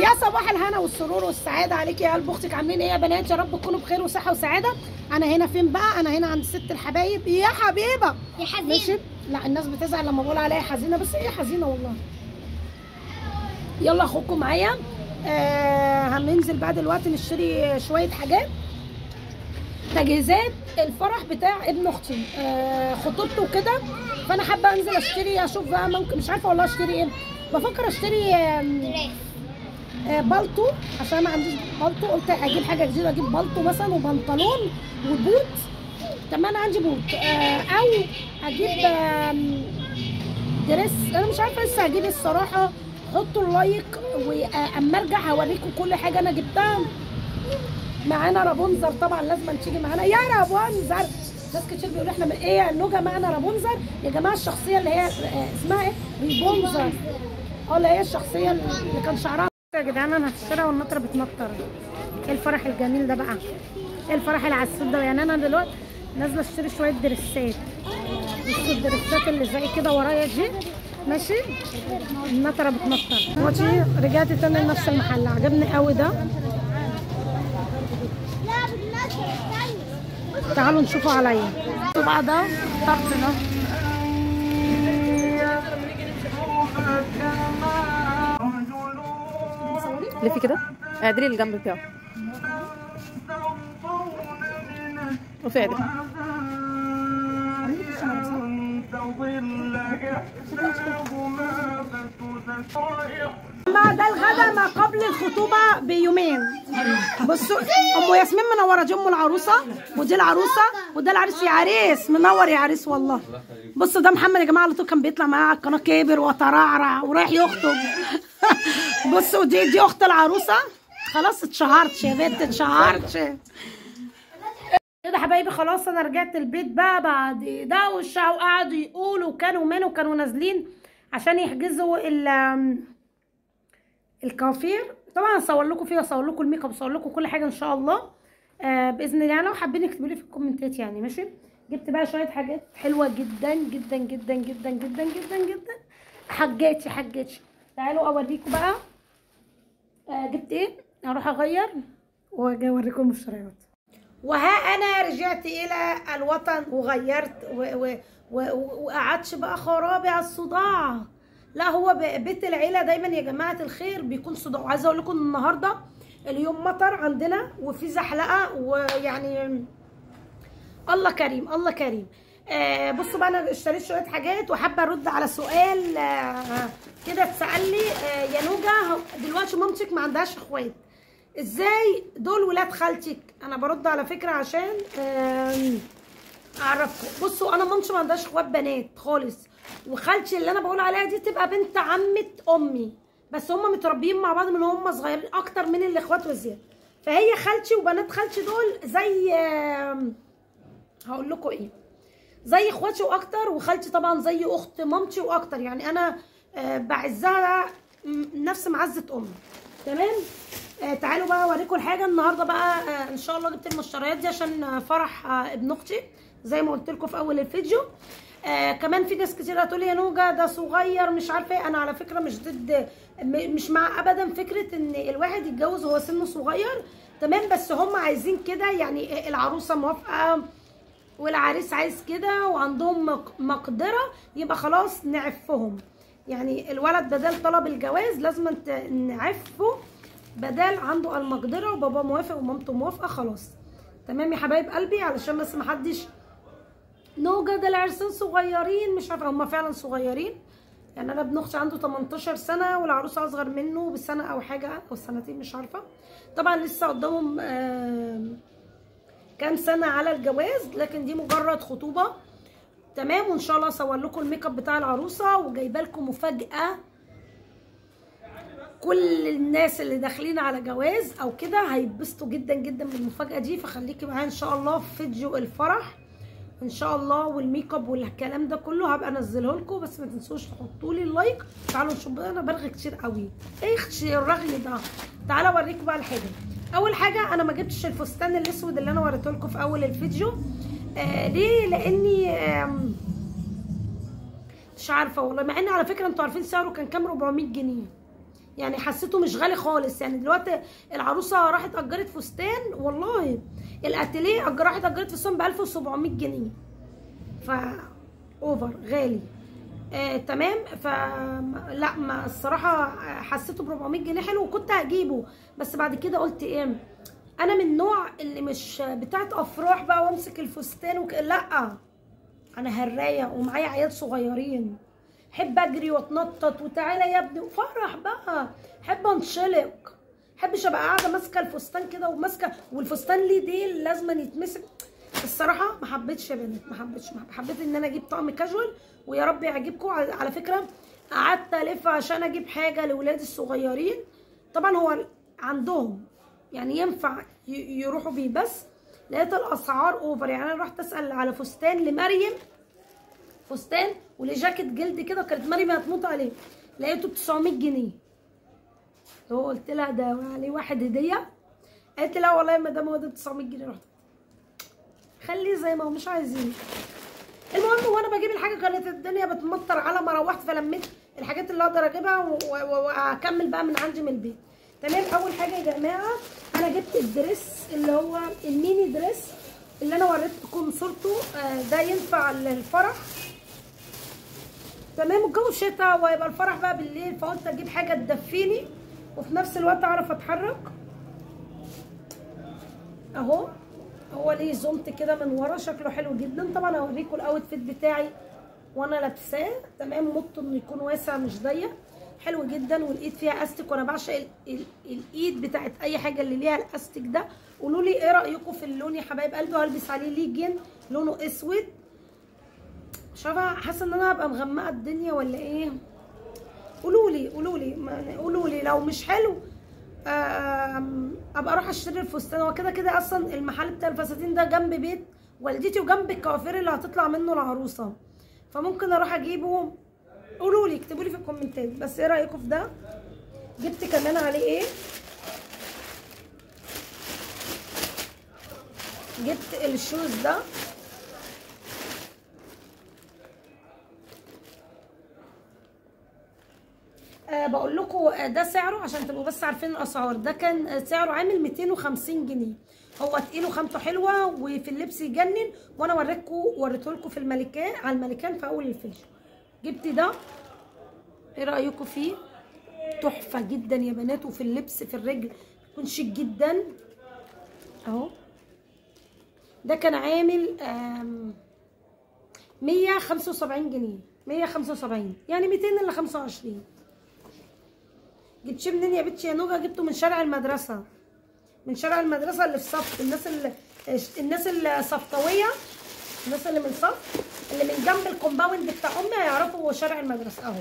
يا صباح الهنا والسرور والسعاده عليك يا قلب اختك. عاملين ايه يا بنات؟ يا رب تكونوا بخير وصحه وسعاده. انا هنا فين بقى؟ انا هنا عند ست الحبايب يا حبيبه يا حزينه. ماشي. لا الناس بتزعل لما بقول عليها حزينه، بس ايه حزينه والله. يلا اخوكم معايا. هننزل بقى دلوقتي نشتري شويه حاجات تجهيزات الفرح بتاع ابن اختي، خطوبته وكده. فانا حابه انزل اشتري، اشوف بقى ممكن، مش عارفه والله اشتري ايه. بفكر اشتري بالطو عشان ما عنديش بالطو. قلت اجيب حاجه جديده، اجيب بالطو مثلا وبنطلون وبوت. طب انا عندي بوت، او اجيب دريس. انا مش عارفه لسه هجيب الصراحه. حطوا اللايك واما ارجع هوريكم كل حاجه انا جبتها. معانا رابونزر طبعا لازم تيجي معانا يا رابونزر. ناس كتير بيقولوا احنا ايه يا نوجا معانا رابونزر. يا جماعه الشخصيه اللي هي اسمها ايه؟ ريبونزر. اللي هي الشخصيه اللي كان شعرها يا جدعان. انا هشتريها والنطره بتنطر. ايه الفرح الجميل ده بقى؟ ايه الفرح العسول ده؟ يعني انا دلوقتي نازله اشتري شويه دريسات. بصوا الدريسات اللي زي كده ورايا دي ماشي. النطره بتنطر. دلوقتي رجعت تاني لنفس المحل. عجبني قوي ده. تعالوا نشوفوا عليا بقى ده الطقس ده. لفي كده اعدلي الجنب بتاعه وفعلا ما ده الغدا ما قبل الخطوبه بيومين. بصوا ام ياسمين منوره، دي ام العروسه ودي العروسه وده العريس. يا عريس منور يا عريس والله. بصوا ده محمد يا جماعه، على طول كان بيطلع معاه على القناه كبر وترعرع ورايح يخطب. بصوا دي اخت العروسه. خلاص اتشهرت يا بنت، اتشهرت كده حبايبي. خلاص انا رجعت البيت بقى بعد دوشه، وقعدوا يقولوا كانوا نازلين عشان يحجزوا الكوافير. طبعا هصور لكم فيه، واصور لكم الميك اب، واصور لكم كل حاجه ان شاء الله باذن الله. لو حابين اكتبوا لي في الكومنتات يعني ماشي. جبت بقى شويه حاجات حلوه جدا جدا جدا جدا جدا جدا جدا. حجاتي تعالوا اوريكم بقى جبت ايه. اروح اغير واجي اوريكم المشتريات. وها انا رجعت الى الوطن وغيرت وقعدتش بقى خرابي على الصداع. لا هو بيت العيله دايما يا جماعه الخير بيكون صداع. وعايزه اقول لكم النهارده اليوم مطر عندنا وفي زحلقه، ويعني الله كريم الله كريم. بصوا بقى انا اشتريت شويه حاجات وحابه ارد على سؤال كده اتسال لي. يا نوجا دلوقتي مامتك ما عندهاش اخوات، ازاي دول ولاد خالتك؟ انا برد على فكره عشان اعرفكم. بصوا انا مامتي ما عندهاش اخوات بنات خالص، وخالتي اللي انا بقول عليها دي تبقى بنت عمه امي، بس هم متربيين مع بعض من هم صغيرين اكتر من الاخوات وزياده. فهي خالتي وبنات خالتي دول زي هقول لكم ايه، زي اخواتي واكتر. وخالتي طبعا زي اخت مامتي واكتر، يعني انا بعزها نفس معزه امي. تمام. تعالوا بقى اوريكم الحاجه النهارده بقى. ان شاء الله جبت المشتريات دي عشان فرح ابن اختي زي ما قلت لكم في اول الفيديو. كمان في ناس كتير هتقول لي يا نوجا ده صغير مش عارفه ايه. انا على فكره مش ضد، مش مع ابدا فكره ان الواحد يتجوز وهو سنه صغير. تمام. بس هم عايزين كده، يعني العروسه موافقه والعريس عايز كده وعندهم مقدره، يبقى خلاص نعفهم. يعني الولد بدل طلب الجواز لازم نعفه، بدل عنده المقدره وبابا موافق ومامته موافقه خلاص. تمام يا حبايب قلبي، علشان بس محدش نوجا ده العرسان صغيرين مش عارفه. هم فعلا صغيرين، يعني انا ابن اختي عنده 18 سنه والعروسه اصغر منه بسنه او حاجه او سنتين مش عارفه. طبعا لسه قدامهم كام سنه على الجواز، لكن دي مجرد خطوبه. تمام. وان شاء الله اصور لكم الميك اب بتاع العروسه، وجايبه لكم مفاجاه. كل الناس اللي داخلين على جواز او كده هيتبسطوا جدا جدا بالمفاجاه دي، فخليكي معايا ان شاء الله في فيديو الفرح ان شاء الله، والميك اب والكلام ده كله هبقى انزله لكم. بس ما تنسوش تحطوا لي اللايك. تعالوا نشوف بقى، انا برغي كتير قوي. ايه الرغي ده؟ تعالوا اوريكم بقى الحاجه. اول حاجه انا ما جبتش الفستان الاسود اللي انا وريته لكم في اول الفيديو. ليه؟ لاني مش عارفه والله، مع ان على فكره انتوا عارفين سعره كان كام؟ 400 جنيه. يعني حسيته مش غالي خالص. يعني دلوقتي العروسه راحت اجرت فستان، والله الاتيليه راحت اجرت فستان ب 1700 جنيه، ف اوفر غالي. تمام. لا ما الصراحه حسيته ب 400 جنيه حلو، وكنت هجيبه، بس بعد كده قلت ايه، انا من النوع اللي مش بتاعت افراح بقى وامسك الفستان لا، انا هرايه ومعايا عيال صغيرين، احب اجري واتنطط وتعالى يا ابني وفرح بقى، احب انشلق، احبش ابقى قاعده ماسكه الفستان كده وماسكه، والفستان ليه ديل لازم يتمسك. الصراحه ما حبيتش يا بنات، ما حبيت ان انا اجيب طقم كاجوال، ويا رب يعجبكم. على فكره قعدت الف عشان اجيب حاجه لاولادي الصغيرين، طبعا هو عندهم يعني ينفع يروحوا بيه، بس لقيت الاسعار اوفر. يعني انا رحت اسال على فستان لمريم، فستان ولجاكيت جلد كده، كانت مريم هتموت عليه، لقيته ب 900 جنيه. هو قلت لها ده عليه واحد هديه، قالت لي لا والله يا مدام هو ده ب 900 جنيه. رحت خليه زي ما هو مش عايزين. المهم وانا بجيب الحاجه كانت الدنيا بتمطر على ما روحت، فلميت الحاجات اللي اقدر اجيبها واكمل بقى من عندي من البيت. تمام. اول حاجه يا جماعه انا جبت الدريس اللي هو الميني دريس اللي انا وريتكم صورته، ده ينفع للفرح. تمام. الجو شتاء ويبقى الفرح بقى بالليل، فقلت اجيب حاجه تدفيني وفي نفس الوقت اعرف اتحرك. اهو هو ليه زومت كده من ورا، شكله حلو جدا. طبعا هوريكم الاوتفيت بتاعي وانا لابساه. تمام. مط انه يكون واسع مش ضيق، حلو جدا. والايد فيها استك، وانا بعشق الايد بتاعت اي حاجه اللي ليها الاستك ده. قولوا لي ايه رايكم في اللون يا حبايب قلبي، وهلبس عليه ليجن لونه اسود. مش عارفه، حاسه ان انا هبقى مغمقه الدنيا ولا ايه؟ قولوا لي لو مش حلو ابقى اروح اشتري الفستان. هو كده كده اصلا المحل بتاع الفساتين ده جنب بيت والدتي وجنب الكوافير اللي هتطلع منه العروسه، فممكن اروح اجيبه. قولوا لي، اكتبوا لي في الكومنتات بس ايه رايكم في ده. جبت كمان عليه ايه، جبت الشوز ده، بقول لكم ده سعره عشان تبقوا بس عارفين الاسعار. ده كان سعره عامل 250 جنيه. هو تقيل وخامته حلوه وفي اللبس يجنن، وانا وريته لكم في الملكان، على الملكان في اول الفيديو. جبت ده، ايه رايكم فيه؟ تحفه جدا يا بنات، وفي اللبس في الرجل يكون شيك جدا اهو. ده كان عامل 175 جنيه، 175 يعني 200 الا 25. جبتيه منين يا بنتي يا نوجه؟ جبته من شارع المدرسه، من شارع المدرسه اللي في صف. الناس الصفطويه، الناس اللي من صف، اللي من جنب الكومباوند بتاع امي هيعرفوا هو شارع المدرسه اهو.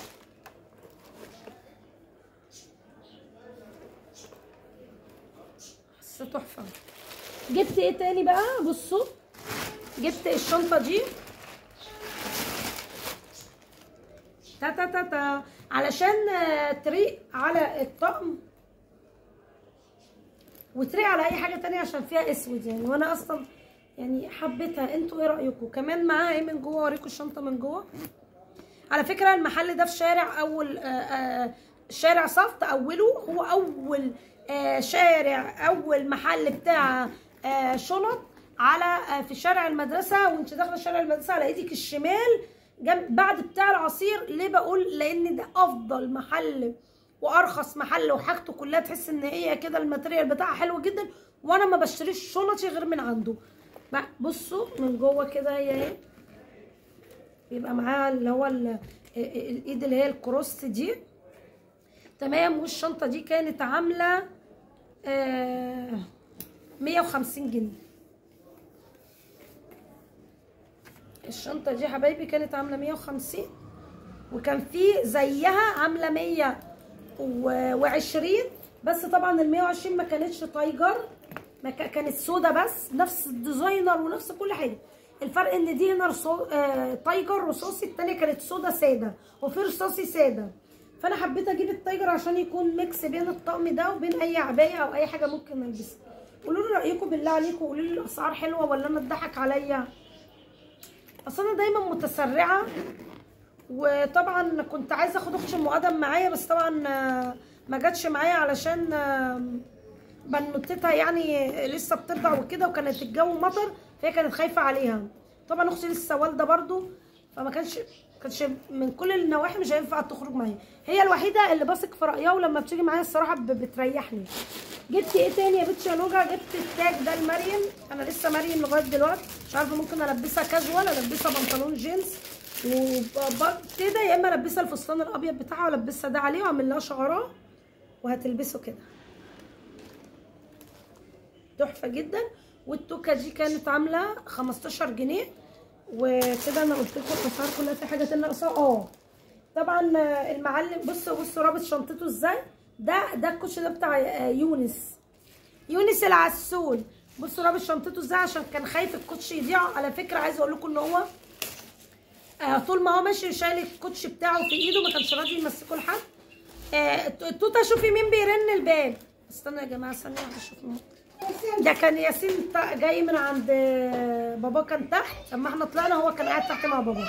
بس تحفه. جبت ايه تاني بقى؟ بصوا، جبت الشنطه دي تا علشان تريق على الطقم وتريق على اي حاجه تانية عشان فيها اسود يعني، وانا اصلا يعني حبيتها. انتوا ايه رايكم؟ كمان معاها ايه من جوه، اوريكم الشنطه من جوه. على فكره المحل ده في شارع اول شارع صفت اوله، هو اول شارع، اول محل بتاع شنط على في شارع المدرسه. وانت داخله شارع المدرسه على ايدك الشمال جنب بعد بتاع العصير. ليه بقول؟ لان ده افضل محل وارخص محل، وحاجته كلها تحس ان هي كده الماتريال بتاعها حلو جدا، وانا ما بشتريش شنطي غير من عنده. بصوا من جوه كده هي اهي، بيبقى معاها اللي هو الايد اللي هي الكروس دي. تمام. والشنطه دي كانت عامله 150 جنيه. الشنطه دي حبايبي كانت عامله 150، وكان في زيها عامله 120، بس طبعا ال 120 ما كانتش تايجر، كانت سودا بس، نفس الديزاينر ونفس كل حاجه. الفرق ان دي هنا تايجر رصاصي، التانيه كانت سودا ساده، وفي رصاصي ساده. فانا حبيت اجيب التايجر عشان يكون ميكس بين الطقم ده وبين اي عبايه او اي حاجه ممكن البسها. قولوا لي رايكم بالله عليكم، قولوا لي الاسعار حلوه ولا انا اتضحك عليا؟ اصل انا دايما متسرعه وطبعا كنت عايزه اخد اختي ام ادم معايا، بس طبعا ما جاتش معايا علشان بنوتتها يعني لسه بترضع وكده، وكانت الجو مطر فهي كانت خايفه عليها. طبعا اختي لسه والده برضو، فما كانش من كل النواحي مش هينفع تخرج معايا. هي الوحيده اللي بثق في رايها، ولما بتيجي معايا الصراحه بتريحني. جبت ايه تاني يا بنتي يا نوجا؟ جبت التاج ده لمريم. انا لسه مريم لغايه دلوقتي مش عارفه ممكن البسها كاجوال، البسها بنطلون جينز وكده، يا اما البسها الفستان الابيض بتاعها والبسها ده عليه واعمل لها شعرها وهتلبسه كده تحفه جدا. والتوكه دي كانت عامله 15 جنيه. وكده انا قلت لكم الاسعار كلها. في حاجه تانية ناقصه طبعا المعلم. بصوا رابط شنطته ازاي. ده الكوتش ده بتاع يونس العسول. بصوا رابط شنطته ازاي عشان كان خايف الكوتش يضيع. على فكره عايزه اقول لكم ان هو طول ما هو ماشي شايل الكوتش بتاعه في ايده، ما كانش راضي يمسكه لحد. توته شوفي مين بيرن الباب. استنوا يا جماعه ثانيه واحده اشوف مين. ده كان ياسين جاي من عند بابا، كان تحت. لما احنا طلعنا هو كان قاعد تحت مع بابا.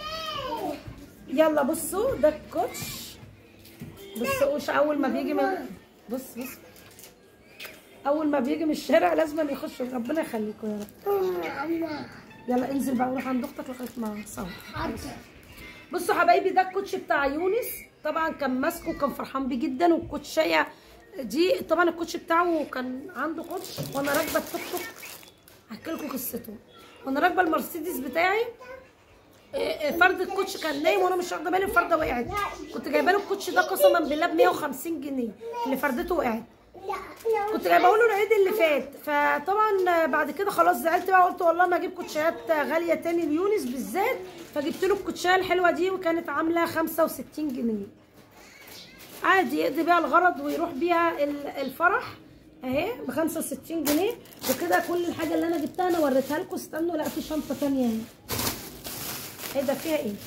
يلا بصوا ده الكوتش. بصوا اول ما بيجي من بص اول ما بيجي من الشارع لازم يخش. ربنا يخليكم يا رب. يلا انزل بقى وروح عند اختك لغايه ما تصور. بصوا حبايبي ده الكوتش بتاع يونس. طبعا كان ماسكه وكان فرحان بيه جدا. والكوتشيه دي طبعا الكوتش بتاعه كان عنده كوتش وانا راكبه التوك توك. هحكي لكم قصته. وانا راكبه المرسيدس بتاعي فرد الكوتش كان نايم وانا مش واخده بالي، الفرده وقعت. كنت جايبه له الكوتش ده قسما بالله ب 150 جنيه اللي فردته وقعت. كنت جايبه له العيد اللي فات. فطبعا بعد كده خلاص زعلت بقى، قلت والله ما اجيب كوتشيات غاليه تاني ليونس بالذات. فجبت له الكوتشيه الحلوه دي وكانت عامله 65 جنيه. عادي يقضي بيها الغرض ويروح بيها الفرح اهي ب 65 جنيه. وكده كل الحاجه اللي انا جبتها انا وريتها لكم. استنوا، لا في شنطه ثانيه اهي. ايه ده فيها ايه؟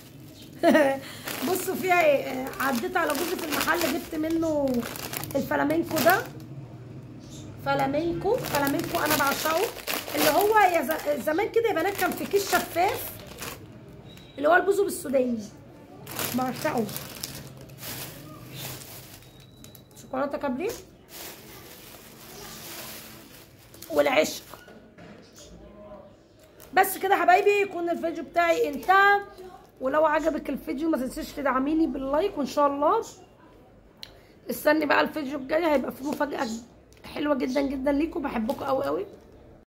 بصوا فيها ايه. عديت على جوزي في المحل جبت منه الفلامينكو ده. فلامينكو انا بعشقه. اللي هو زمان كده يا بنات كان في كيس شفاف اللي هو البوزو بالسوداني، بعشقه. شوكولاته كابري والعشق. بس كده حبايبي يكون الفيديو بتاعي انتهى. ولو عجبك الفيديو ما تنسيش تدعميني باللايك. وان شاء الله استني بقى الفيديو الجاي هيبقى فيه مفاجأة حلوة جدا جدا ليكم. بحبكم قوي قوي.